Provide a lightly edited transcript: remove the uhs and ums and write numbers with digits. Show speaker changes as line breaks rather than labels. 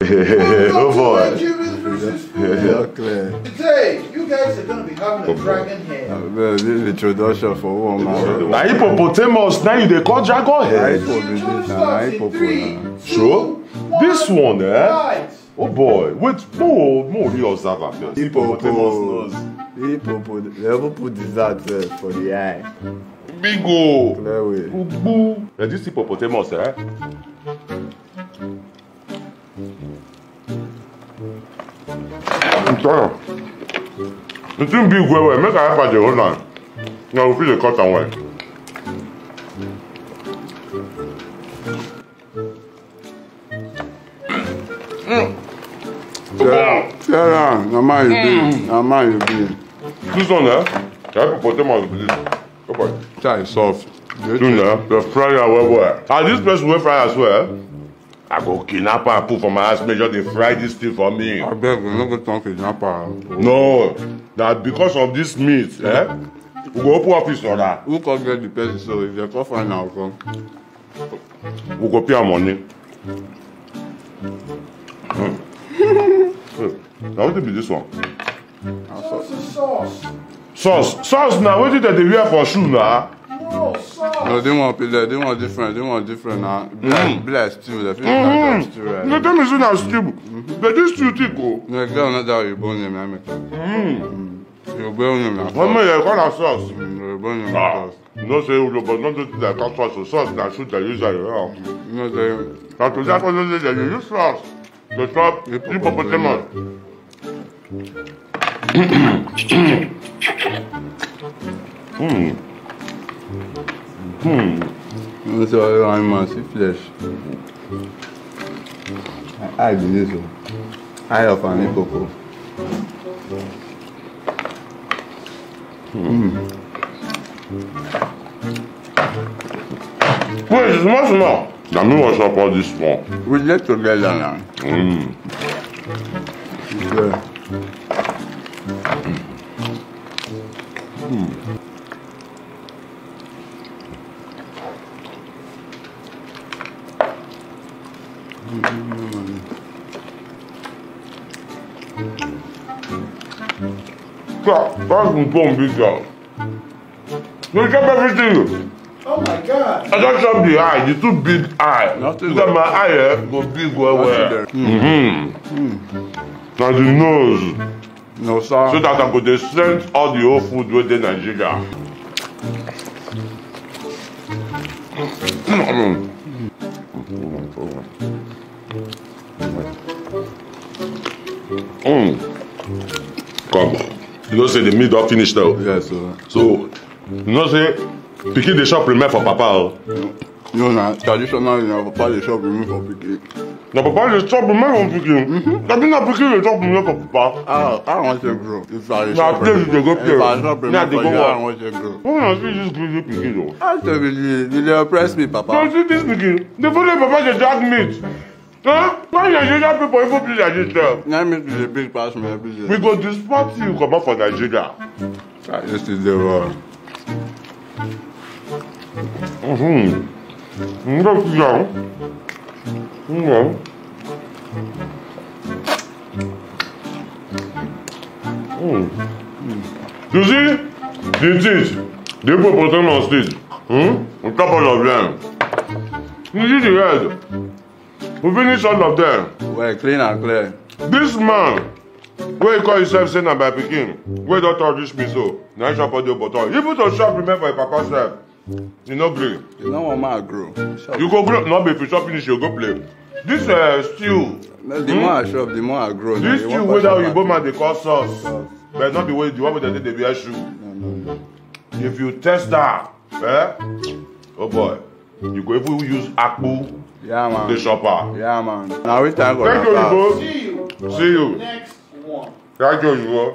Oh boy.
Today, you guys are going to be having a dragon head.
This is the introduction for one man.
Now hippopotamus, now you they call dragon head. Sure? This one, eh? Oh boy, wait, more real observer first.
Hippopotamus nose. Hippopotamus, they ever put dessert for the eye.
Big o.
Clear way.
Now this hippopotamus, eh? I'm sorry. It's too big way, make I have the whole line. Now we feel the cut and way.
Yeah, no man you be. No man you be.
This one, eh? The hippopotamus with this. Oh boy. That is soft. The fryer well. And this person will fry as well. I go kidnap and put for my house, make sure they fry this thing for me.
I beg you, not go talk kidnapper.
No, that because of this meat, eh? We go open office for that.
Who can get the person so if they can't find out, come?
We go pay our money. Now what be this one? Sauce now, what did they wear for shoe now?
No, sauce.
No, they want different. They want different now. Black stew, they feel like stew, right?
No, tell me so now stew. But this stew thick, oh.
No, girl, not that you born them, I make it. You born them, now.
What me, you call that sauce?
You born them,
no say you, but not do that sauce that shoot the user, you know.
No, they.
Now to that one, they use sauce. The chop, hippopotamus.
So I want to see flesh. I do this one. I have an hippopo.
Wait, it's much more. Now me wash up all this one.
We let together now. Yeah.
That's big girl. You chop everything.
Oh my God.
I don't chop the eye, the too big eye.
Nothing.
Because my eye go big well. Now the nose.
No, sir.
So that I could dey send all the whole food within Nigeria. Come. You know say the meat don't finish now.
Yes, sir.
So you know say pikin dey chop remain for papa.
No, na traditional, you know, papa dey chop remain for pikin.
Na papa dey chop remain for pikin. That mean na pikin dey chop remain for papa.
I want to grow. If I
Na play you dey go play.
If I chop remain for you, I want to grow.
Who na see this greedy pikin though?
I tell you, they oppress me, papa.
No, see this pikin. The food wey papa dey drag meat. Huh? Why Nigerian people even play like this sef?
Na me to the big pass my business.
We go disport you comot for Nigeria.
This is the world.
No, no. You see the teeth, the hippopotamus teeth, on top all of them. You see the head, we finish all of them.
Well, clean and clear.
This man, wey call himself say na by pikin, wey don touch reach me so, na him chop all the bottle. Even to chop remain for your papa sef, you no gree.
You no want man grow.
You go grow, no be if you chop finish you go play. This stew.
The more I chop, the more I grow.
This stew wey that oyibo man dey call sauce, but not the way the one wey dem dey wear shoe.
No.
If you test that, oh boy, you go even use akpu.
Yeah, man.
The shopper.
Yeah, man. Now we time for
thank you, Oyibo.
See you.
See you.
Next one.
Thank you, Oyibo.